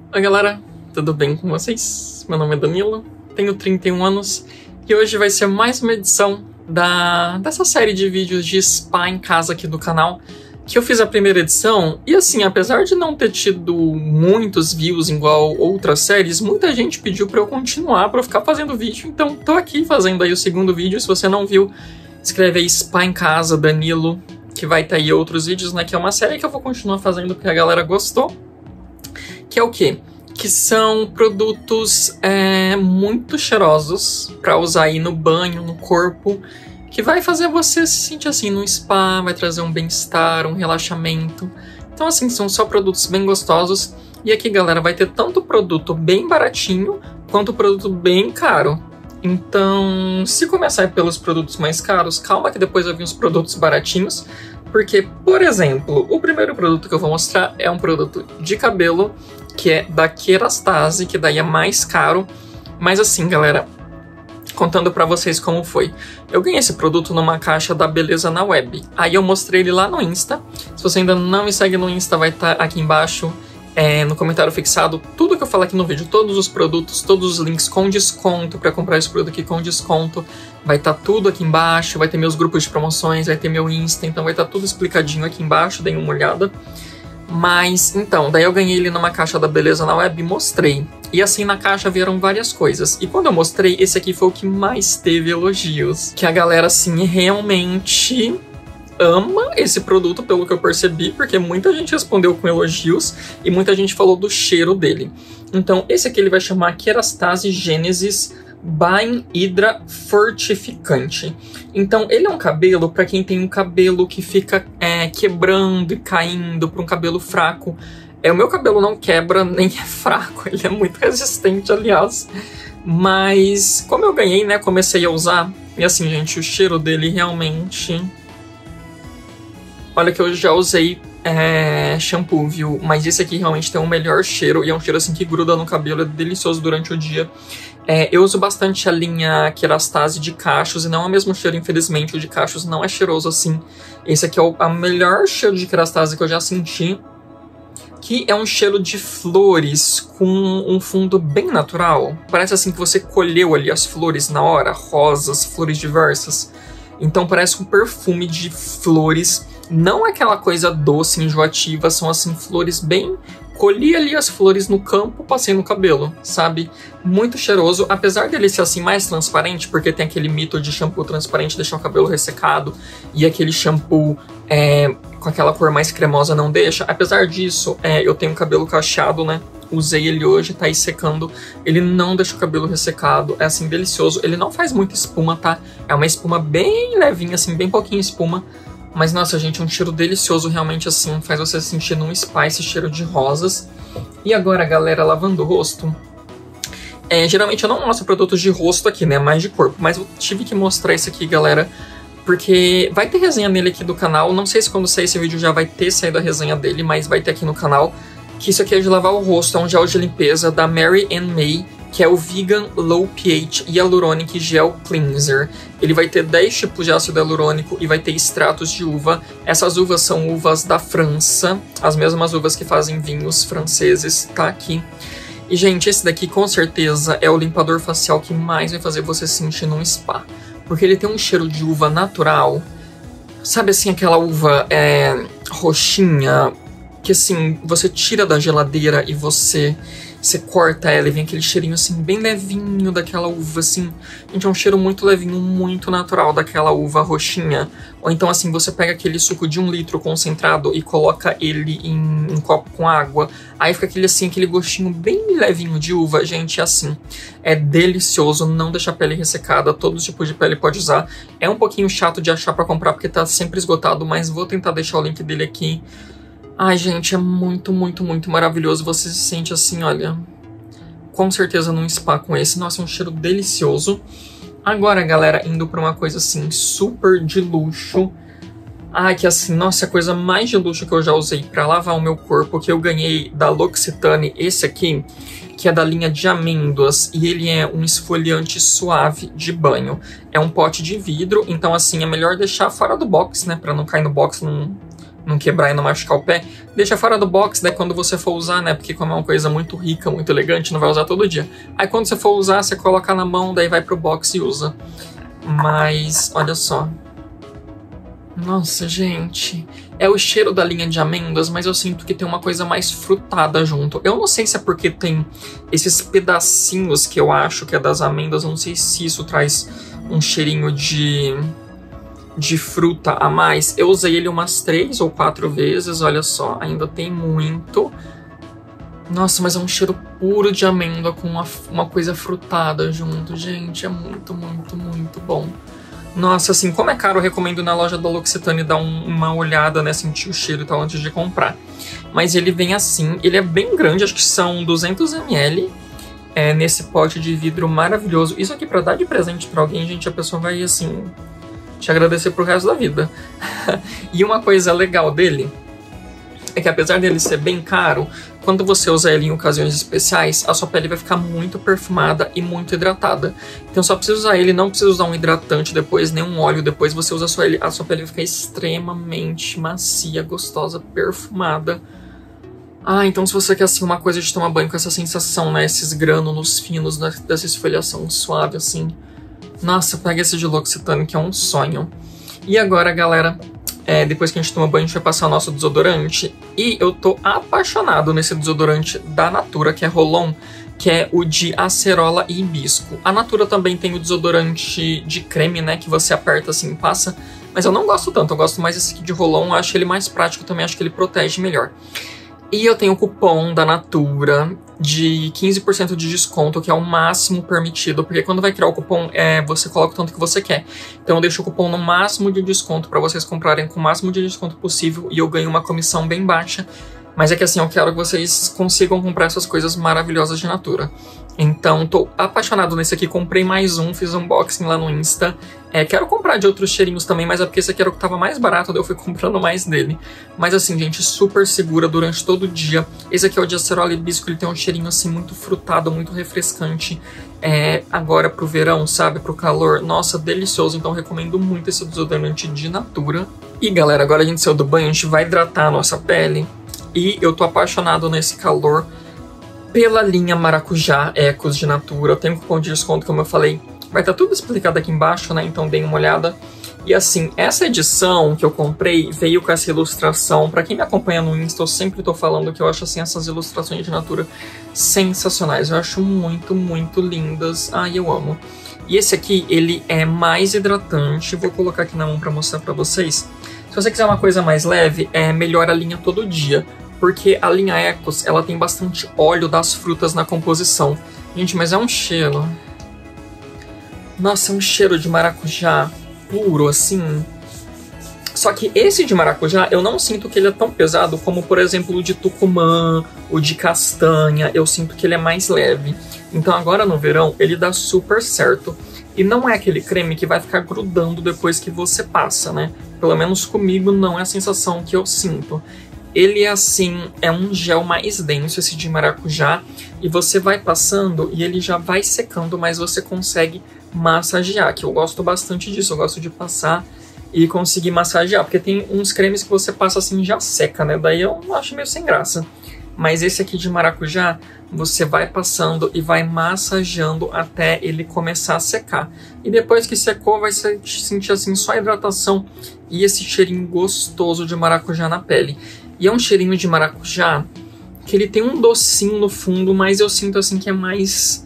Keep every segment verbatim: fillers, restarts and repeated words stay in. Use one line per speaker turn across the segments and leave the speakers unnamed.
Oi galera, tudo bem com vocês? Meu nome é Danilo, tenho trinta e um anos e hoje vai ser mais uma edição da, dessa série de vídeos de spa em casa aqui do canal, que eu fiz a primeira edição e assim, apesar de não ter tido muitos views igual outras séries, muita gente pediu pra eu continuar, pra eu ficar fazendo vídeo, então tô aqui fazendo aí o segundo vídeo. Se você não viu, escreve aí Spa em Casa Danilo, que vai ter aí outros vídeos, né, que é uma série que eu vou continuar fazendo porque a galera gostou. Que é o quê? Que são produtos é, muito cheirosos para usar aí no banho, no corpo, que vai fazer você se sentir assim no spa, vai trazer um bem-estar, um relaxamento. Então assim, são só produtos bem gostosos. E aqui, galera, vai ter tanto produto bem baratinho, quanto produto bem caro. Então, se começar pelos produtos mais caros, calma que depois vai vir os produtos baratinhos. Porque, por exemplo, o primeiro produto que eu vou mostrar é um produto de cabelo, que é da Kerastase, que daí é mais caro. Mas assim, galera, contando pra vocês como foi. Eu ganhei esse produto numa caixa da Beleza na Web. Aí eu mostrei ele lá no Insta. Se você ainda não me segue no Insta, vai estar aqui embaixo, é, no comentário fixado, tudo que eu falar aqui no vídeo, todos os produtos, todos os links com desconto pra comprar esse produto aqui com desconto. Vai estar tudo aqui embaixo, vai ter meus grupos de promoções, vai ter meu Insta, então vai estar tudo explicadinho aqui embaixo, deem uma olhada. Mas, então, daí eu ganhei ele numa caixa da Beleza na Web e mostrei. E assim, na caixa vieram várias coisas. E quando eu mostrei, esse aqui foi o que mais teve elogios. Que a galera, assim, realmente ama esse produto, pelo que eu percebi, porque muita gente respondeu com elogios e muita gente falou do cheiro dele. Então, esse aqui ele vai chamar Kerastase Genesis Bain Hydra Fortificante. Então, ele é um cabelo para quem tem um cabelo que fica é, quebrando e caindo, para um cabelo fraco. É, o meu cabelo não quebra, nem é fraco, ele é muito resistente, aliás. Mas, como eu ganhei, né, comecei a usar, e assim, gente, o cheiro dele realmente... Olha que eu já usei é, shampoo, viu? Mas esse aqui realmente tem um melhor cheiro, e é um cheiro assim que gruda no cabelo, é delicioso durante o dia. É, eu uso bastante a linha Kerastase de cachos, e não é o mesmo cheiro, infelizmente. O de cachos não é cheiroso assim. Esse aqui é o a melhor cheiro de Kerastase que eu já senti, que é um cheiro de flores com um fundo bem natural. Parece assim que você colheu ali as flores na hora, rosas, flores diversas. Então parece um perfume de flores, não é aquela coisa doce, enjoativa, são assim flores bem... Colhi ali as flores no campo, passei no cabelo, sabe? Muito cheiroso, apesar dele ser assim mais transparente, porque tem aquele mito de shampoo transparente deixar o cabelo ressecado, e aquele shampoo é, com aquela cor mais cremosa não deixa. Apesar disso, é, eu tenho um cabelo cacheado, né? Usei ele hoje, tá aí secando. Ele não deixa o cabelo ressecado, é assim, delicioso. Ele não faz muita espuma, tá? É uma espuma bem levinha, assim, bem pouquinho espuma. Mas, nossa, gente, é um cheiro delicioso, realmente, assim, faz você sentir num spa esse cheiro de rosas. E agora, galera, lavando o rosto. É, geralmente eu não mostro produtos de rosto aqui, né, mais de corpo. Mas eu tive que mostrar esse aqui, galera, porque vai ter resenha nele aqui do canal. Não sei se quando sair esse vídeo já vai ter saído a resenha dele, mas vai ter aqui no canal. Que isso aqui é de lavar o rosto, é um gel de limpeza da Mary and May, que é o Vegan Low pH Hyaluronic Gel Cleanser. Ele vai ter dez tipos de ácido hialurônico e vai ter extratos de uva. Essas uvas são uvas da França, as mesmas uvas que fazem vinhos franceses, tá aqui. E, gente, esse daqui com certeza é o limpador facial que mais vai fazer você sentir num spa. Porque ele tem um cheiro de uva natural. Sabe assim, aquela uva é, roxinha, que assim, você tira da geladeira e você... Você corta ela e vem aquele cheirinho assim, bem levinho daquela uva, assim. Gente, é um cheiro muito levinho, muito natural daquela uva roxinha. Ou então, assim, você pega aquele suco de um litro concentrado e coloca ele em um copo com água. Aí fica aquele, assim, aquele gostinho bem levinho de uva. Gente, assim, é delicioso, não deixa a pele ressecada. Todo tipo de pele pode usar. É um pouquinho chato de achar pra comprar porque tá sempre esgotado, mas vou tentar deixar o link dele aqui. Ai, gente, é muito, muito, muito maravilhoso. Você se sente assim, olha, com certeza num spa com esse. Nossa, é um cheiro delicioso. Agora, galera, indo pra uma coisa assim, super de luxo. Ai, que assim, nossa, a coisa mais de luxo que eu já usei pra lavar o meu corpo, que eu ganhei da L'Occitane, esse aqui, que é da linha de amêndoas, e ele é um esfoliante suave de banho. É um pote de vidro, então assim, é melhor deixar fora do box, né, pra não cair no box, não... não quebrar e não machucar o pé, deixa fora do box, daí quando você for usar, né? Porque como é uma coisa muito rica, muito elegante, não vai usar todo dia. Aí quando você for usar, você coloca na mão, daí vai pro box e usa. Mas, olha só. Nossa, gente. É o cheiro da linha de amêndoas, mas eu sinto que tem uma coisa mais frutada junto. Eu não sei se é porque tem esses pedacinhos que eu acho que é das amêndoas. Eu não sei se isso traz um cheirinho de, de fruta a mais. Eu usei ele umas três ou quatro vezes, olha só. Ainda tem muito. Nossa, mas é um cheiro puro de amêndoa com uma, uma coisa frutada junto. Gente, é muito, muito, muito bom. Nossa, assim, como é caro, eu recomendo na loja da L'Occitane dar um, uma olhada, né, sentir o cheiro e tal antes de comprar. Mas ele vem assim, ele é bem grande, acho que são duzentos mililitros é, nesse pote de vidro maravilhoso. Isso aqui pra dar de presente pra alguém, gente, a pessoa vai, assim, te agradecer pro resto da vida. E uma coisa legal dele é que apesar dele ser bem caro, quando você usa ele em ocasiões especiais, a sua pele vai ficar muito perfumada e muito hidratada. Então só precisa usar ele, não precisa usar um hidratante depois, nem um óleo depois, você usa a sua, a sua pele vai ficar extremamente macia, gostosa, perfumada. Ah, então se você quer assim uma coisa de tomar banho com essa sensação, né, esses grânulos finos né, dessa esfoliação suave assim, nossa, pega esse de L'Occitane que é um sonho. E agora, galera, É, depois que a gente toma banho, a gente vai passar o nosso desodorante. E eu tô apaixonado nesse desodorante da Natura, que é Roll-On, que é o de acerola e hibisco. A Natura também tem o desodorante de creme, né, que você aperta assim e passa. Mas eu não gosto tanto, eu gosto mais desse aqui de Roll-On, eu acho ele mais prático também, acho que ele protege melhor. E eu tenho o cupom da Natura de quinze por cento de desconto, que é o máximo permitido, porque quando vai criar o cupom, é, você coloca o tanto que você quer. Então eu deixo o cupom no máximo de desconto para vocês comprarem com o máximo de desconto possível e eu ganho uma comissão bem baixa. Mas é que assim, eu quero que vocês consigam comprar essas coisas maravilhosas de Natura. Então, tô apaixonado nesse aqui, comprei mais um, fiz um unboxing lá no Insta. É, quero comprar de outros cheirinhos também, mas é porque esse aqui era o que tava mais barato, daí eu fui comprando mais dele. Mas assim, gente, super segura durante todo o dia. Esse aqui é o de acerola e hibisco, ele tem um cheirinho assim muito frutado, muito refrescante. É, agora pro verão, sabe, pro calor, nossa, delicioso. Então recomendo muito esse desodorante de Natura. E galera, agora a gente saiu do banho, a gente vai hidratar a nossa pele. E eu tô apaixonado nesse calor pela linha Maracujá Ecos de Natura. Eu tenho um cupom de desconto, como eu falei, vai estar tudo explicado aqui embaixo, né? Então deem uma olhada. E assim, essa edição que eu comprei veio com essa ilustração. Pra quem me acompanha no Insta, eu sempre tô falando que eu acho assim essas ilustrações de Natura sensacionais. Eu acho muito, muito lindas. Ai, eu amo. E esse aqui, ele é mais hidratante. Vou colocar aqui na mão pra mostrar pra vocês. Se você quiser uma coisa mais leve, é melhor a linha todo dia. Porque a linha Ecos, ela tem bastante óleo das frutas na composição. Gente, mas é um cheiro... Nossa, é um cheiro de maracujá puro, assim. Só que esse de maracujá, eu não sinto que ele é tão pesado como, por exemplo, o de tucumã, o de castanha. Eu sinto que ele é mais leve. Então agora no verão, ele dá super certo. E não é aquele creme que vai ficar grudando depois que você passa, né? Pelo menos comigo não é a sensação que eu sinto. Ele é assim, é um gel mais denso, esse de maracujá, e você vai passando e ele já vai secando, mas você consegue massagear, que eu gosto bastante disso, eu gosto de passar e conseguir massagear, porque tem uns cremes que você passa assim e já seca, né? Daí eu acho meio sem graça. Mas esse aqui de maracujá, você vai passando e vai massageando até ele começar a secar. E depois que secou, vai sentir assim só a hidratação e esse cheirinho gostoso de maracujá na pele. E é um cheirinho de maracujá que ele tem um docinho no fundo, mas eu sinto assim que é mais...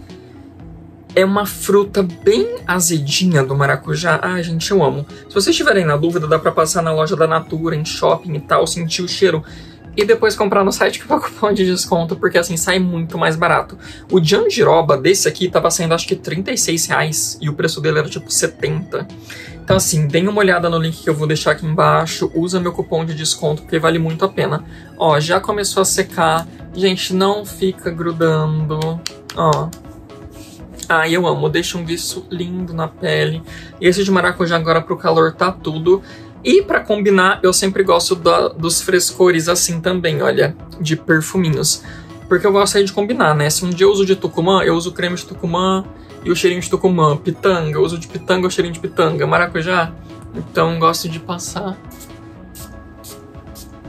É uma fruta bem azedinha do maracujá. Ah, gente, eu amo. Se vocês estiverem na dúvida, dá pra passar na loja da Natura, em shopping e tal, sentir o cheiro e depois comprar no site que vai com cupom de desconto, porque assim sai muito mais barato. O de andiroba desse aqui tava saindo acho que trinta e seis reais e o preço dele era tipo setenta. Então assim, deem uma olhada no link que eu vou deixar aqui embaixo, usa meu cupom de desconto porque vale muito a pena. Ó, já começou a secar, gente, não fica grudando, ó. Ah, eu amo, deixa um viço lindo na pele. E esse de maracujá agora pro calor tá tudo. E pra combinar, eu sempre gosto da, dos frescores assim também, olha, de perfuminhos. Porque eu gosto aí de combinar, né? Se um dia eu uso de tucumã, eu uso creme de tucumã e o cheirinho de tucumã. Pitanga, eu uso de pitanga, o cheirinho de pitanga. Maracujá, então eu gosto de passar.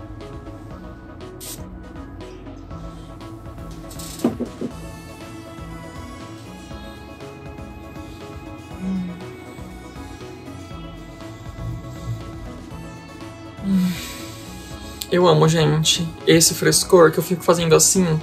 Eu amo, gente, esse frescor que eu fico fazendo assim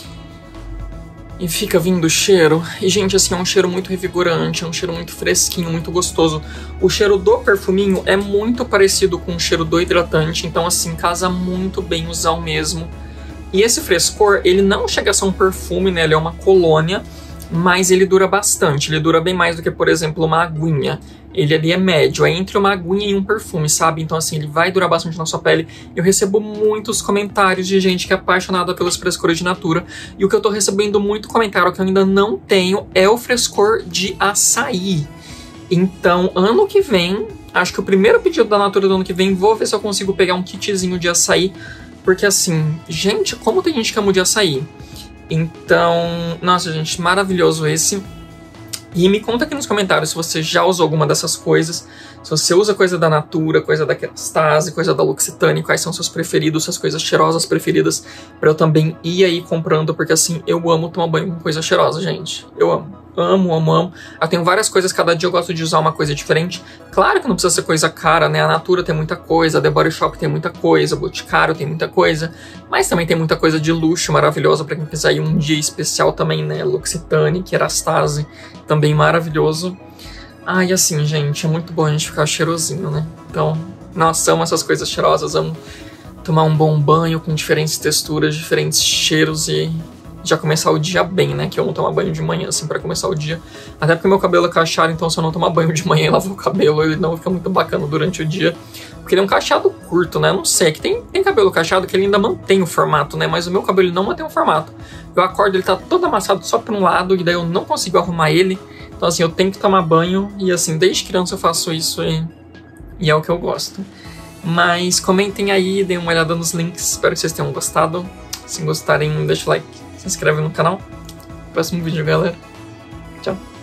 e fica vindo o cheiro. E, gente, assim, é um cheiro muito revigorante, é um cheiro muito fresquinho, muito gostoso. O cheiro do perfuminho é muito parecido com o cheiro do hidratante, então, assim, casa muito bem usar o mesmo. E esse frescor, ele não chega a ser um perfume, né? Ele é uma colônia, mas ele dura bastante. Ele dura bem mais do que, por exemplo, uma aguinha. Ele ali é médio, é entre uma aguinha e um perfume, sabe? Então, assim, ele vai durar bastante na sua pele. Eu recebo muitos comentários de gente que é apaixonada pelos frescores de Natura. E o que eu tô recebendo muito comentário que eu ainda não tenho é o frescor de açaí. Então, ano que vem, acho que o primeiro pedido da Natura do ano que vem, vou ver se eu consigo pegar um kitzinho de açaí. Porque, assim, gente, como tem gente que ama de açaí. Então, nossa, gente, maravilhoso esse. E me conta aqui nos comentários se você já usou alguma dessas coisas, se você usa coisa da Natura, coisa da Kerastase, coisa da L'Occitane, quais são seus preferidos, suas coisas cheirosas preferidas, pra eu também ir aí comprando, porque assim, eu amo tomar banho com coisa cheirosa, gente. Eu amo. Amo, amo, amo. Eu tenho várias coisas, cada dia eu gosto de usar uma coisa diferente. Claro que não precisa ser coisa cara, né? A Natura tem muita coisa, a The Body Shop tem muita coisa, o Boticário tem muita coisa, mas também tem muita coisa de luxo maravilhosa pra quem quiser ir um dia especial também, né? L'Occitane, Kerastase, também maravilhoso. Ah, e assim, gente, é muito bom a gente ficar cheirosinho, né? Então, nossa, amo essas coisas cheirosas, amo tomar um bom banho com diferentes texturas, diferentes cheiros e já começar o dia bem, né? Que eu não tomar banho de manhã, assim, pra começar o dia. Até porque meu cabelo é cacheado, então se eu não tomar banho de manhã e lavar o cabelo, ele não fica muito bacana durante o dia. Porque ele é um cacheado curto, né? Não sei, que tem, tem cabelo cacheado que ele ainda mantém o formato, né? Mas o meu cabelo ele não mantém o formato. Eu acordo, ele tá todo amassado só pra um lado, e daí eu não consigo arrumar ele. Então, assim, eu tenho que tomar banho, e assim, desde criança eu faço isso, e, e é o que eu gosto. Mas comentem aí, deem uma olhada nos links, espero que vocês tenham gostado. Se gostarem, deixa o like. Se inscreve no canal. Próximo vídeo, galera. Tchau.